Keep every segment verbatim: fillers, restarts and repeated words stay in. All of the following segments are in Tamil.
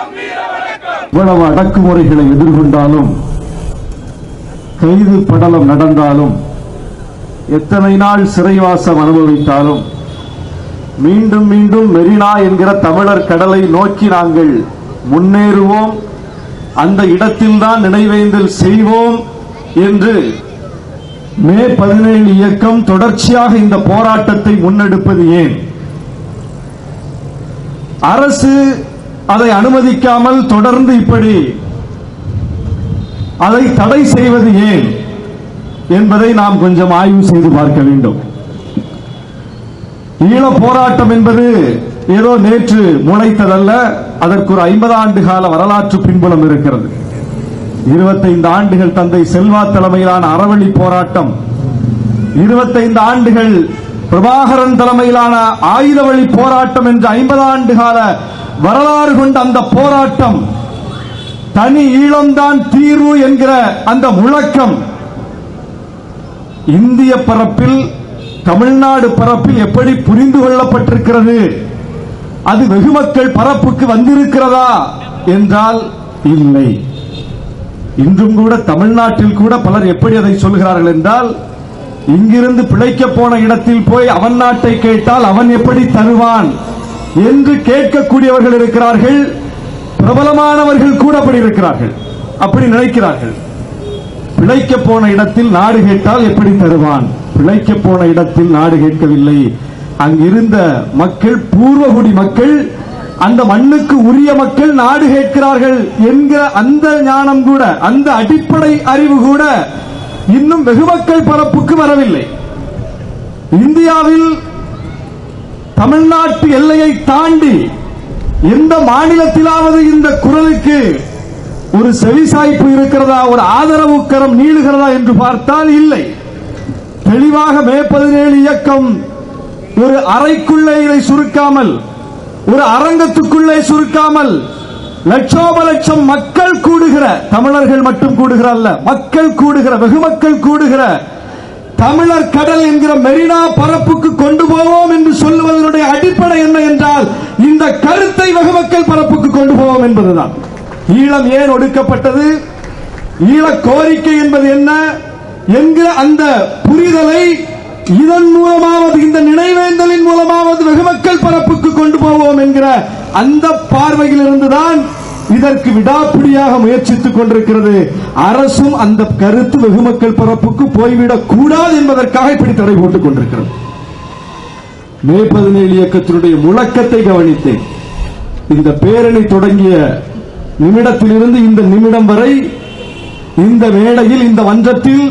இவ்வளவு அடக்குமுறைகளை எதிர்கொண்டாலும், கைது படலம் நடந்தாலும், எத்தனை நாள் சிறைவாசம் அனுபவித்தாலும், மீண்டும் மீண்டும் மெரினா என்கிற தமிழர் கடலை நோக்கி நாங்கள் முன்னேறுவோம், அந்த இடத்தில்தான் நினைவேந்தல் செய்வோம் என்று மே பதினேழு இயக்கம் தொடர்ச்சியாக இந்த போராட்டத்தை முன்னெடுப்பது ஏன்? அரசு அதை அனுமதிக்காமல் தொடர்ந்து இப்படி அதை தடை செய்வது ஏன் என்பதை நாம் கொஞ்சம் ஆய்வு செய்து பார்க்க வேண்டும். ஈழ போராட்டம் என்பது ஏதோ நேற்று முளைத்ததல்ல, அதற்கு ஒரு ஐம்பது ஆண்டு கால வரலாற்று பின்புலம் இருக்கிறது. இருபத்தைந்து ஆண்டுகள் தந்தை செல்வா தலைமையிலான அறவழி போராட்டம், இருபத்தைந்து ஆண்டுகள் பிரபாகரன் தலைமையிலான ஆயுத வழி போராட்டம் என்ற ஐம்பது ஆண்டு கால வரலாறு கொண்ட அந்த போராட்டம், தனி ஈழம்தான் தீர்வு என்கிற அந்த முழக்கம் இந்திய பரப்பில், தமிழ்நாடு பரப்பில் எப்படி புரிந்து கொள்ளப்பட்டிருக்கிறது? அது வெகுமக்கள் பரப்புக்கு வந்திருக்கிறதா என்றால் இல்லை. இன்றும் கூட தமிழ்நாட்டில் கூட பலர் எப்படி அதை சொல்கிறார்கள் என்றால், இங்கிருந்து பிழைக்க போன இடத்தில் போய் அவன் நாட்டை கேட்டால் அவன் எப்படி தருவான் என்று கேட்கக்கூடியவர்கள் இருக்கிறார்கள். பிரபலமானவர்கள் கூட அப்படி இருக்கிறார்கள், அப்படி நினைக்கிறார்கள். பிழைக்க போன இடத்தில் நாடு கேட்டால் எப்படி தருவான்? பிழைக்க போன இடத்தில் நாடு கேட்கவில்லை. அங்கிருந்த மக்கள், பூர்வகுடி மக்கள், அந்த மண்ணுக்கு உரிய மக்கள் நாடு கேட்கிறார்கள் என்கிற அந்த ஞானம் கூட, அந்த அடிப்படை அறிவு கூட இன்னும் வெகுமக்கள் பரப்புக்கு வரவில்லை. இந்தியாவில் தமிழ்நாட்டு எல்லையை தாண்டி எந்த மாநிலத்திலாவது இந்த குரலுக்கு ஒரு செவிசாய்ப்பு இருக்கிறதா, ஒரு ஆதரவு கரம் நீளுகிறதா என்று பார்த்தால் இல்லை. தெளிவாக மே பதினேழு இயக்கம் ஒரு அறைக்குள்ளே இதை சுருக்காமல், ஒரு அரங்கத்துக்குள்ளே சுருக்காமல், லட்சோப லட்சம் மக்கள் கூடுகிற, தமிழர்கள் மட்டும் கூடுகிற அல்ல, மக்கள் கூடுகிற, வெகுமக்கள் கூடுகிற தமிழர் கடல் என்கிற மெரினா பரப்புக்கு கொண்டு போவோம் என்று சொல்லுவதனுடைய அடிப்படை என்ன என்றால், இந்த கருத்தை வெகுமக்கள் பரப்புக்கு கொண்டு போவோம் என்பதுதான். ஈழம் ஏன் ஒடுக்கப்பட்டது, ஈழ கோரிக்கை என்பது என்ன என்கிற அந்த புரிதலை இதன் மூலமாவது, இந்த நினைவேந்தலின் மூலமாவது வெகுமக்கள் பரப்புக்கு கொண்டு போவோம் என்கிற அந்த பார்வையில் இருந்துதான் இதற்கு விடாப்பிடியாக முயற்சித்துக் கொண்டிருக்கிறது. அரசும் அந்த கருத்து வெகுமக்கள் பரப்புக்கு போய்விடக் கூடாது என்பதற்காக இப்படி தடை போட்டுக் கொண்டிருக்கிறது. மே பதினேழு இயக்கத்தினுடைய முழக்கத்தை கவனித்தேன். இந்த பேரணி தொடங்கிய நிமிடத்திலிருந்து இந்த நிமிடம் வரை இந்த மேடையில், இந்த மன்றத்தில்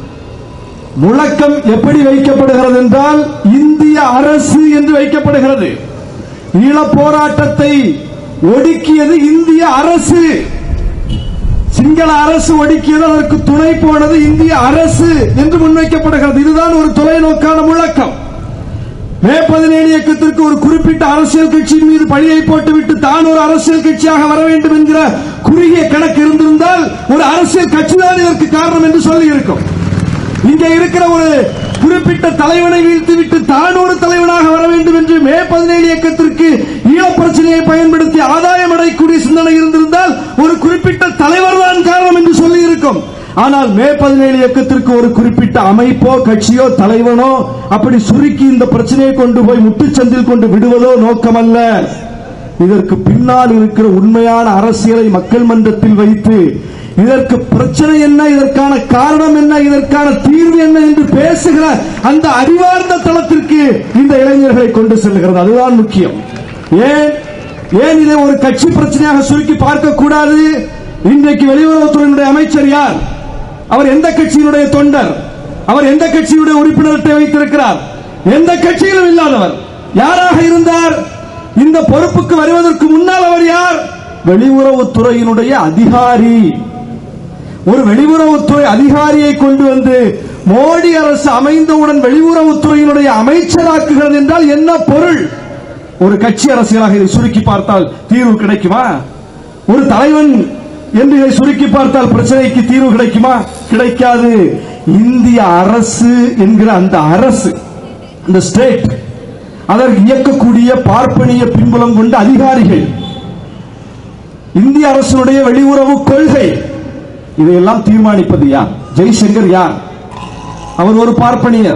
முழக்கம் எப்படி வைக்கப்படுகிறது என்றால், இந்திய அரசு என்று வைக்கப்படுகிறது. ஈழப் போராட்டத்தை ஒடுக்கியது இந்திய அரசு, சிங்கள அரசு ஒடுக்கியது, அதற்கு துணை போனது இந்திய அரசு என்று முன்வைக்கப்படுகிறது. இதுதான் ஒரு தொலைநோக்கான முழக்கம். மே பதினேழு இயக்கத்திற்கு ஒரு குறிப்பிட்ட அரசியல் கட்சியின் மீது பழியை போட்டுவிட்டு தான் ஒரு அரசியல் கட்சியாக வர வேண்டும் என்கிற குறுகிய கணக்கு இருந்திருந்தால் ஒரு அரசியல் கட்சிதான் இதற்கு காரணம் என்று சொல்லி இருக்கும். இங்கே இருக்கிற ஒரு குறிப்பிட்ட தலைவனை வீழ்த்திவிட்டு தான் ஒரு தலைவனாக வர வேண்டும் என்று மே பதினேழு இயக்கத்திற்கு ஈழப் பிரச்சனையை பயன்படுத்தி ஆதாயம் அடையக்கூடிய சிந்தனை இருந்திருந்தால் ஒரு குறிப்பிட்ட தலைவர் தான் காரணம் என்று சொல்லி இருக்கும். ஆனால் மே பதினேழு இயக்கத்திற்கு ஒரு குறிப்பிட்ட அமைப்போ கட்சியோ தலைவனோ அப்படி சுருக்கி இந்த பிரச்சனையை கொண்டு போய் முட்டுச்சந்தில் கொண்டு விடுவதோ நோக்கமல்ல. இதற்கு பின்னால் இருக்கிற உண்மையான அரசியலை மக்கள் மன்றத்தில் வைத்து இதற்கு பிரச்சனை என்ன, இதற்கான காரணம் என்ன, இதற்கான தீர்வு என்ன என்று பேசுகிற அந்த அறிவார்ந்த தளத்திற்கு இந்த இளைஞர்களை கொண்டு செல்கிறது. அதுதான் முக்கியம். ஏன் ஏன் இதை ஒரு கட்சி பிரச்சனையாக சுருக்கி பார்க்க கூடாது? இன்றைக்கு வெளியுறவுத்துறையினுடைய அமைச்சர் யார்? அவர் எந்த கட்சியினுடைய தொண்டர்? அவர் எந்த கட்சியுடைய உறுப்பினர் அட்டை வைத்திருக்கிறார்? எந்த கட்சியிலும் இல்லாதவர். யாராக இருந்தார்? இந்த பொறுப்புக்கு வருவதற்கு முன்னால் அவர் யார்? வெளியுறவுத்துறையினுடைய அதிகாரி. ஒரு வெளியுறவுத்துறை அதிகாரியை கொண்டு வந்து மோடி அரசு அமைந்தவுடன் வெளியுறவுத்துறையினுடைய அமைச்சராக்குகிறது என்றால் என்ன பொருள்? ஒரு கட்சி அரசியலாக இதை சுருக்கி பார்த்தால் தீர்வு கிடைக்குமா? ஒரு தலைவன் என்று இதை சுருக்கி பார்த்தால் பிரச்சனைக்கு தீர்வு கிடைக்குமா? கிடைக்காது. இந்திய அரசு என்கிற அந்த அரசு, இந்த ஸ்டேட், அதற்கு இயக்கக்கூடிய பார்ப்பனிய பின்புலம் கொண்ட அதிகாரிகள், இந்திய அரசினுடைய வெளியுறவு கொள்கை, இதையெல்லாம் தீர்மானிப்பது யார்? ஜெய்சங்கர் யார்? அவர் ஒரு பார்ப்பனியர்.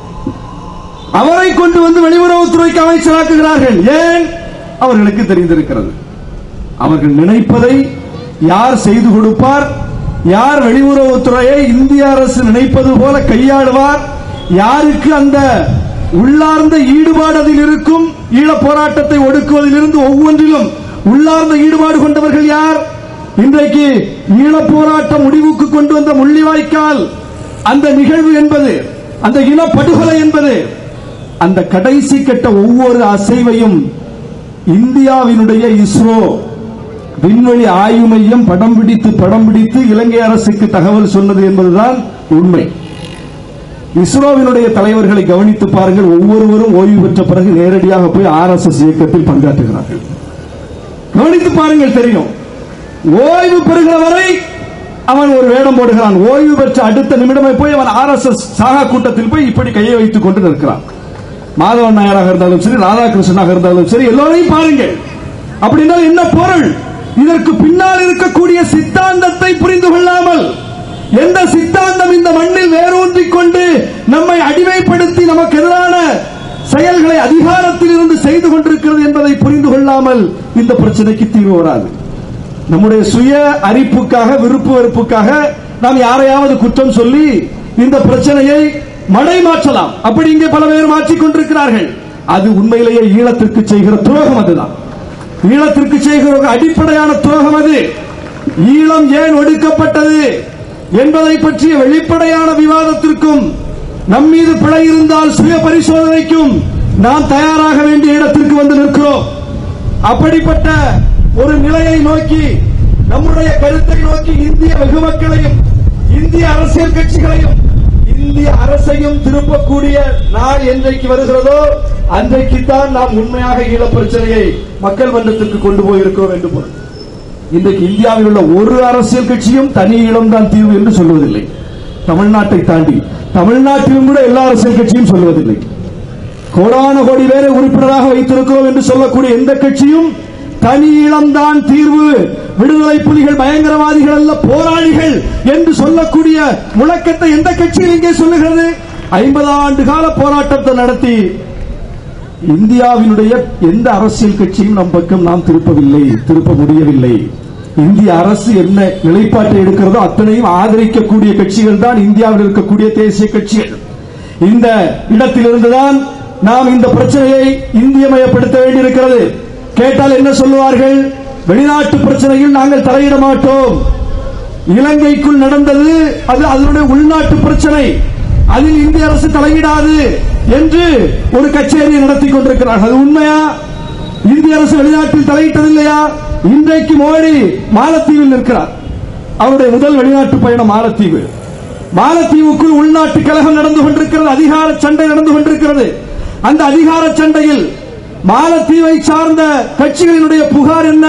அவரை கொண்டு வந்து வெளியுறவுத்துறைக்கு அமைச்சராக்குகிறார்கள். ஏன்? அவர்களுக்கு தெரிந்திருக்கிறது அவர்கள் நினைப்பதை யார் செய்து கொடுப்பார், யார் வெளியுறவுத்துறையை இந்திய அரசு நினைப்பது போல கையாளுவார், யாருக்கு அந்த உள்ளார்ந்த ஈடுபாடு அதில் இருக்கும். ஈழப் போராட்டத்தை ஒடுக்குவதில் இருந்து ஒவ்வொன்றிலும் உள்ளார்ந்த ஈடுபாடு கொண்டவர்கள் யார்? இன்றைக்கு ஈழப் போராட்டம் முடிவுக்கு கொண்டு வந்த முள்ளிவாய்க்கால் அந்த நிகழ்வு என்பது, அந்த இனப்படுகொலை என்பது, அந்த கடைசி கட்ட ஒவ்வொரு அசைவையும் இந்தியாவினுடைய இஸ்ரோ விண்வெளி ஆய்வு மையம் படம் பிடித்து படம் பிடித்து இலங்கை அரசுக்கு தகவல் சொன்னது என்பதுதான் உண்மை. இஸ்ரோவினுடைய தலைவர்களை கவனித்து பாருங்கள். ஒவ்வொருவரும் ஓய்வு பெற்ற பிறகு நேரடியாக போய் ஆர் எஸ் எஸ் இயக்கத்தில் பங்காற்றுகிறார்கள். கவனித்து பாருங்கள், தெரியும். ஓய்வு பெறுகிற வரை அவன் ஒரு வேடம் போடுகிறான். ஓய்வு பெற்ற அடுத்த நிமிடமே போய் அவன் ஆர் எஸ் எஸ் சாகா கூட்டத்தில் போய் இப்படி கையை வைத்துக் கொண்டு நிற்கிறான். மாதவன் நாயராக இருந்தாலும் சரி, ராதாகிருஷ்ணனாக இருந்தாலும் சரி, எல்லோரையும் பாருங்கள். அப்படின்னா என்ன பொருள்? இதற்கு பின்னால் இருக்கக்கூடிய சித்தாந்தத்தை புரிந்து கொள்ளாமல், எந்த சித்தாந்தம் இந்த மண்ணில் வேரூன்றிக் கொண்டு நம்மை அடிமைப்படுத்தி நமக்கு எதிரான செயல்களை அதிகாரத்தில் இருந்து செய்து கொண்டிருக்கிறது என்பதை புரிந்து கொள்ளாமல் இந்த பிரச்சனைக்கு தீர்வு வராது. நம்முடைய சுய அரிப்புக்காக, விருப்பு வெறுப்புக்காக நாம் யாரையாவது குற்றம் சொல்லி இந்த பிரச்சனையை மடை மாற்றலாம். அப்படி இங்கே பல பேர் மாற்றிக் கொண்டிருக்கிறார்கள். அது உண்மையிலேயே ஈழத்திற்கு செய்கிற துரோகம். அதுதான் ஈழத்திற்கு செய்கிற அடிப்படையான துரோகம். அது ஈழம் ஏன் ஒடுக்கப்பட்டது என்பதை பற்றிய வெளிப்படையான விவாதத்திற்கும், நம் மீது பிழை இருந்தால் சுய பரிசோதனைக்கும் நாம் தயாராக வேண்டிய இடத்திற்கு வந்து நிற்கிறோம். அப்படிப்பட்ட ஒரு நிலையை நோக்கி, நம்முடைய கருத்தை நோக்கி இந்திய வெகுமக்களையும் இந்திய அரசியல் கட்சிகளையும் இந்திய அரசையும் திருப்பக்கூடிய நாள் என்றைக்கு வருகிறதோ அன்றைக்குத்தான் நாம் உண்மையாக ஈழப் பிரச்சனையை மக்கள் மன்றத்திற்கு கொண்டு போயிருக்கிறோம் என்று பொருள். இன்றைக்கு இந்தியாவில் உள்ள ஒரு அரசியல் கட்சியும் தனி ஈழம் தான் தீர்வு என்று சொல்வதில்லை. தமிழ்நாட்டை தாண்டி தமிழ்நாட்டிலும் கூட எல்லா அரசியல் கட்சியும் சொல்வதில்லை. கோடான கோடி பேரை உறுப்பினராக வைத்திருக்கிறோம் என்று சொல்லக்கூடிய எந்த கட்சியும் தனி ஈழம்தான் தீர்வு, விடுதலை புலிகள் பயங்கரவாதிகள் அல்ல போராளிகள் என்று சொல்லக்கூடிய முழக்கத்தை எந்த கட்சியில் இங்கே சொல்லுகிறது? ஐம்பது ஆண்டு கால போராட்டத்தை நடத்தி இந்தியாவினுடைய எந்த அரசியல் கட்சியும் நம் பக்கம் நாம் திருப்பவில்லை, திருப்ப முடியவில்லை. இந்திய அரசு என்ன நிலைப்பாட்டை எடுக்கிறதோ அத்தனையும் ஆதரிக்கக்கூடிய கட்சிகள் தான் இந்தியாவில் இருக்கக்கூடிய தேசிய கட்சிகள். இந்த இடத்திலிருந்துதான் நாம் இந்த பிரச்சனையை இந்தியமயப்படுத்த வேண்டியிருக்கிறது. கேட்டால் என்ன சொல்லுவார்கள்? வெளிநாட்டு பிரச்சனையில் நாங்கள் தலையிட மாட்டோம். இலங்கைக்குள் நடந்தது அது அதனுடைய உள்நாட்டு பிரச்சனை, அதில் இந்திய அரசு தலையிடாது என்று ஒரு கச்சேரியை நடத்தி கொண்டிருக்கிறார்கள். அது உண்மையா? இந்திய அரசு வெளிநாட்டில் தலையிட்டதில்லையா? இன்றைக்கு மோடி மாலத்தீவில் நிற்கிறார். அவருடைய முதல் வெளிநாட்டு பயணம் மாலத்தீவு. மாலத்தீவுக்குள் உள்நாட்டு கலகம் நடந்து கொண்டிருக்கிறது, அதிகார சண்டை நடந்து கொண்டிருக்கிறது. அந்த அதிகார சண்டையில் மாலத்தீவை சார்ந்த கட்சிகளினுடைய புகார் என்ன?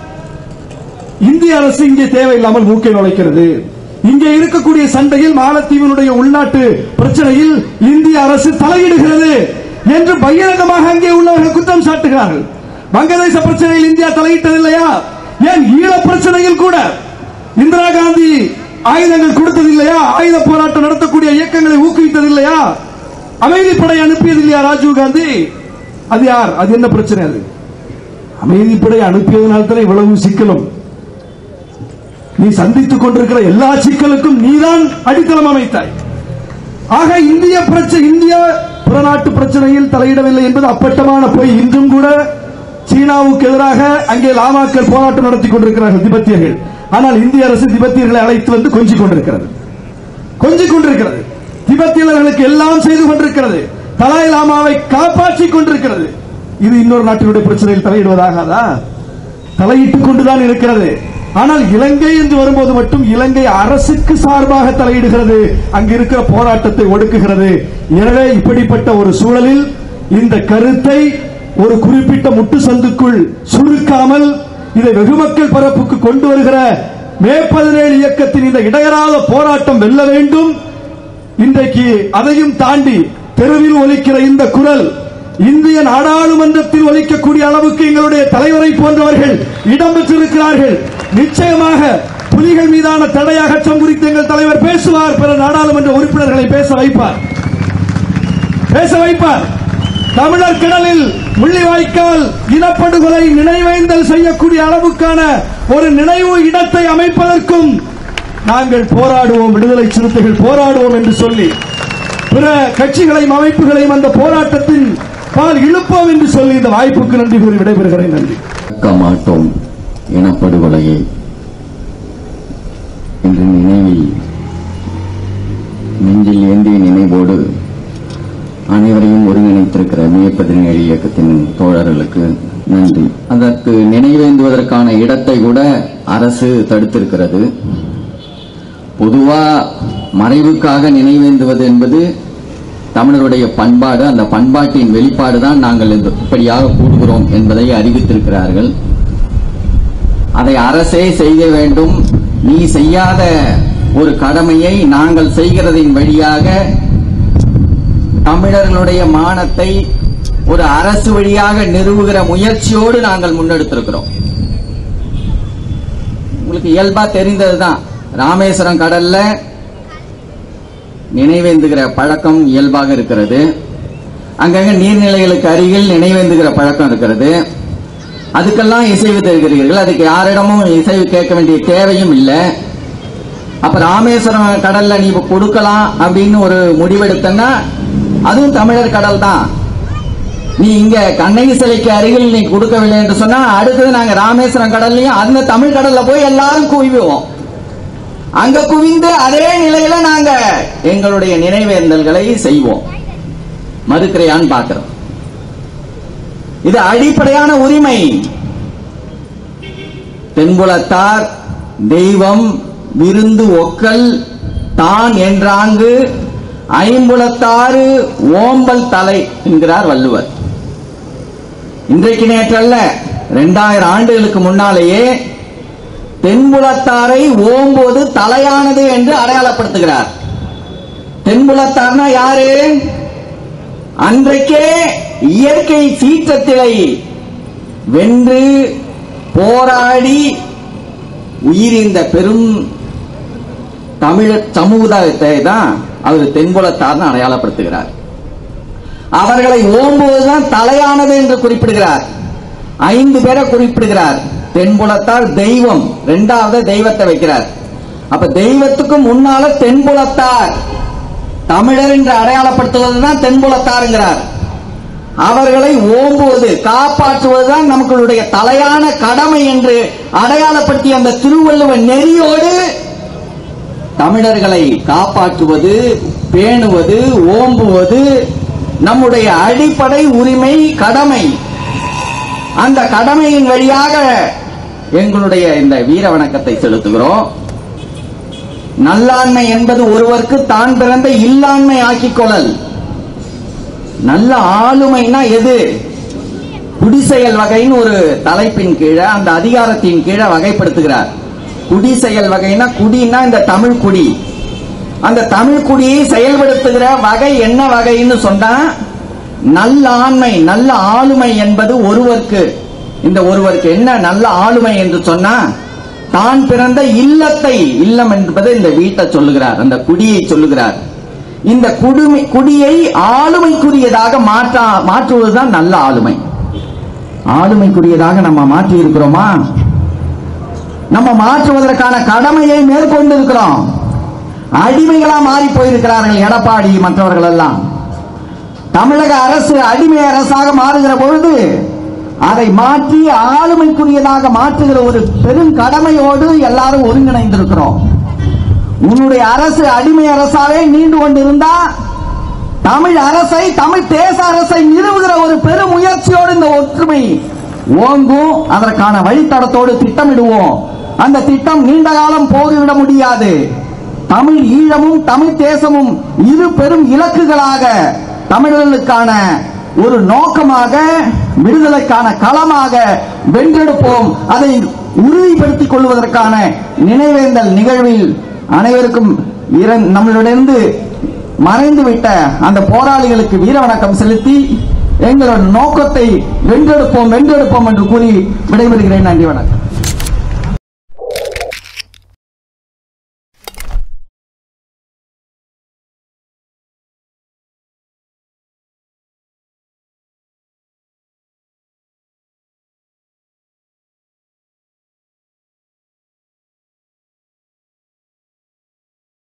இந்திய அரசு இங்கே தேவையில்லாமல் மூக்கை நுழைக்கிறது. இங்கே இருக்கக்கூடிய சண்டையில், மாலத்தீவினுடைய உள்நாட்டு பிரச்சனையில் இந்திய அரசு தலையிடுகிறது என்று பகிரங்கமாக அங்கே உள்ளவர்கள் குற்றம் சாட்டுகிறார்கள். வங்கதேச பிரச்சனையில் இந்தியா தலையிட்டதில்லையா? ஏன் ஈழ பிரச்சனையில் கூட இந்திரா காந்தி ஆயுதங்கள் கொடுத்ததில்லையா? ஆயுத போராட்டம் நடத்தக்கூடிய இயக்கங்களை ஊக்குவித்ததில்லையா? அமைதிப்படை அனுப்பியது இல்லையா ராஜீவ் காந்தி? அது யார்? அது என்ன பிரச்சனை? அது அமைதிப்படை அனுப்பியதனால் தான் இவ்வளவு சிக்கலும். நீ சந்தித்துக் கொண்டிருக்கிற எல்லா சிக்கலுக்கும் நீதான் அடித்தளம் அமைத்தாய். ஆக இந்திய பிரச்சனை, இந்திய புறநாட்டு பிரச்சனையில் தலையிடவில்லை என்பது அப்பட்டமான பொய். இன்றும் கூட சீனாவுக்கு எதிராக அங்கே லாமாக்கள் போராட்டம் நடத்தி கொண்டிருக்கிறார்கள் திபெத்தியர்கள். ஆனால் இந்திய அரசு திபெத்தியர்களை அழைத்து வந்து கொஞ்சிக் கொண்டிருக்கிறது கொஞ்சிக் கொண்டிருக்கிறது திபெத்தியர்களுக்கு எல்லாம் செய்து கொண்டிருக்கிறது. தலாய் லாமாவை காப்பாற்றிக் கொண்டிருக்கிறது. இது இன்னொரு நாட்டினுடைய பிரச்சனையில் தலையிடுவதாகாதா? தலையிட்டுக் கொண்டுதான் இருக்கிறது. ஆனால் இலங்கை என்று வரும்போது மட்டும் இலங்கை அரசுக்கு சார்பாக தலையிடுகிறது, அங்கு இருக்கிற போராட்டத்தை ஒடுக்குகிறது. எனவே இப்படிப்பட்ட ஒரு சூழலில் இந்த கருத்தை ஒரு குறிப்பிட்ட முட்டு சந்துக்குள் சுருக்காமல் இதை வெகுமக்கள் பரப்புக்கு கொண்டு வருகிற மே பதினேழு இயக்கத்தின் இந்த இடையறாத போராட்டம் வெல்ல வேண்டும். இன்றைக்கு அதையும் தாண்டி தெருவில் ஒலிக்கிற இந்த குரல் இந்திய நாடாளுமன்றத்தில் ஒலிக்கக்கூடிய அளவுக்கு எங்களுடைய தலைவரை போன்றவர்கள் இடம்பெற்றிருக்கிறார்கள். நிச்சயமாக புலிகள் மீதான தடை அகற்றம் குறித்து எங்கள் தலைவர் பேசுவார். பிற நாடாளுமன்ற உறுப்பினர்களை பேச வைப்பார் பேச வைப்பார் தமிழர் கடலில் முள்ளிவாய்க்கால் இனப்படுகொலை நினைவேந்தல் செய்யக்கூடிய அளவுக்கான ஒரு நினைவு இடத்தை அமைப்பதற்கும் நாங்கள் போராடுவோம், விடுதலை சிறுத்தைகள் போராடுவோம் என்று சொல்லி பிற கட்சிகளையும் அமைப்புகளையும் அந்த போராட்டத்தின் பால் இழுப்போம் என்று சொல்லி இந்த வாய்ப்புக்கு நன்றி கூறி விடைபெறுகிறேன். நன்றி. மாட்டோம் இனப்படுகொலையை இன்று நினைவில் நெஞ்சில் ஏந்திய நினைவோடு அனைவரையும் ஒருங்கிணைத்திருக்கிற மே பதினேழு இயக்கத்தின் தோழர்களுக்கு நன்றி. அதற்கு நினைவேந்துவதற்கான இடத்தை கூட அரசு தடுத்திருக்கிறது. பொதுவா மறைவுக்காக நினைவேந்துவது என்பது தமிழருடைய பண்பாடு. அந்த பண்பாட்டின் வெளிப்பாடுதான் நாங்கள் இப்படியாக கூடுகிறோம் என்பதை அறிவித்திருக்கிறார்கள். அதை அரசே செய்ய வேண்டும். நீ செய்யாத ஒரு கடமையை நாங்கள் செய்கிறதின் வழியாக தமிழர்களுடைய மானத்தை ஒரு அரசு வழியாக நிறுவுகிற முயற்சியோடு நாங்கள் முன்னெடுத்திருக்கிறோம். உங்களுக்கு இயல்பா தெரிந்ததுதான், ராமேஸ்வரம் கடல்ல நினைவேந்துகிற பழக்கம் இயல்பாக இருக்கிறது. அங்கங்க நீர்நிலைகளுக்கு அருகில் நினைவேந்துகிற பழக்கம் இருக்கிறது. அதுக்கெல்லாம் இசைவு தருகிறீர்கள். அதுக்கு யாரிடமும் இசைவு கேட்க வேண்டிய தேவையும் இல்லை. அப்ப ராமேஸ்வரம் கடல்ல நீ கொடுக்கலாம் அப்படின்னு ஒரு முடிவெடுத்தன்னா அதுவும் தமிழர் கடல் தான். நீ இங்க கண்ணகி சிலைக்கு அருகில் நீ கொடுக்கவில்லை என்று சொன்னா அடுத்தது நாங்க ராமேஸ்வரம் கடல்லையும் அந்த தமிழ் கடல்ல போய் எல்லாரும் குவிவோம். அங்க குவிந்து அதே நிலையில நாங்க எங்களுடைய நினைவேந்தல்களை செய்வோம். மறுக்கிறையான்னு பார்க்கிறோம். இது அடிப்படையான உரிமை. தென்புலத்தார் தெய்வம் விருந்து ஒக்கல் தான் என்றாங்கு ஐம்புலத்தாறு ஓம்பல் தலை என்கிறார் வள்ளுவர். இன்றைக்கு நேற்றல்ல, இரண்டாயிரம் ஆண்டுகளுக்கு முன்னாலேயே தென்புலத்தாரை ஓம்போது தலையானது என்று அடையாளப்படுத்துகிறார். தென்புலத்தார்னா யாரு? அன்றைக்கே இயற்கை சீற்றத்திலை வென்று போராடி உயிரிந்த பெரும் தமிழர் சமூகத்தை தான் அவர் தென்புலத்தார் அடையாளப்படுத்துகிறார். அவர்களை ஓம்புவதுதான் தலையானது என்று குறிப்பிடுகிறார். ஐந்து பேரை குறிப்பிடுகிறார். தென்புலத்தார் தெய்வம், இரண்டாவது தெய்வத்தை வைக்கிறார். அப்ப தெய்வத்துக்கும் முன்னால தென்புலத்தார் தமிழர் என்று அடையாளப்படுத்துவதுதான் தென்புலத்தாருங்கிறார். அவர்களை ஓம்புவது காப்பாற்றுவதுதான் நமக்களுடைய தலையான கடமை என்று அடையாளப்படுத்திய அந்த திருவள்ளுவர் நெறியோடு தமிழர்களை காப்பாற்றுவது, பேணுவது, ஓம்புவது நம்முடைய அடிப்படை உரிமை, கடமை. அந்த கடமையின் வழியாக எங்களுடைய இந்த வீர வணக்கத்தை செலுத்துகிறோம். நல்லாண்மை என்பது ஒருவருக்கு தான் பிறந்த இல்லாண்மை ஆக்கிக் கொள்ளல். நல்ல ஆளுமைனா எது? குடிசெயல் வகைன்னு ஒரு தலைப்பின் கீழே அந்த அதிகாரத்தின் கீழே வகைப்படுத்துகிறார். குடிசெயல் வகைனா, குடினா இந்த தமிழ் குடி. அந்த தமிழ் குடியை செயல்படுத்துகிற வகை என்ன வகைன்னு சொன்னா நல்ல ஆண்மை, நல்ல ஆளுமை என்பது ஒருவருக்கு. இந்த ஒருவருக்கு என்ன நல்ல ஆளுமை என்று சொன்னா தான் பிறந்த இல்லத்தை, இல்லம் என்பது இந்த வீட்டை சொல்லுகிறார், அந்த குடியை சொல்லுகிறார். இந்த குடுமை குடியை ஆளுமைக்குரியதாக மாற்ற மாற்றுவதுதான் நல்ல ஆளுமை. ஆளுமைக்குரியதாக நம்ம மாற்றி இருக்கிறோமா? நம்ம மாற்றுவதற்கான கடமையை மேற்கொண்டு இருக்கிறோம். அடிமைகளா மாறி போயிருக்கிறார்கள் எடப்பாடி மற்றவர்கள் எல்லாம். தமிழக அரசு அடிமை அரசாக மாறுகிற பொழுது அதை மாற்றி ஆளுமைக்குரியதாக மாற்றுகிற ஒரு பெரும் கடமையோடு எல்லாரும் ஒருங்கிணைந்திருக்கிறோம். உன்னுடைய அரசு அடிமை அரசாவே நீண்டு கொண்டிருந்தா தமிழ் அரசை, தமிழ் தேச அரசை நிறுவுகிற ஒரு பெரும் முயற்சியோடு இந்த ஒற்றுமை ஓங்கும். அதற்கான வழித்தடத்தோடு திட்டமிடுவோம். அந்த திட்டம் நீண்ட காலம் போய்விட முடியாது. தமிழ் ஈழமும் தமிழ் தேசமும் இரு பெரும் இலக்குகளாக, தமிழர்களுக்கான ஒரு நோக்கமாக, விடுதலைக்கான களமாக வென்றெடுப்போம். அதை உறுதிப்படுத்திக் கொள்வதற்கான நினைவேந்தல் நிகழ்வில் அனைவருக்கும் நம்மளிடமிருந்து மறைந்துவிட்ட அந்த போராளிகளுக்கு வீர வணக்கம் செலுத்தி எங்களோட நோக்கத்தை வென்றெடுப்போம் வென்றெடுப்போம் என்று கூறி விடைபெறுகிறேன். நன்றி, வணக்கம்.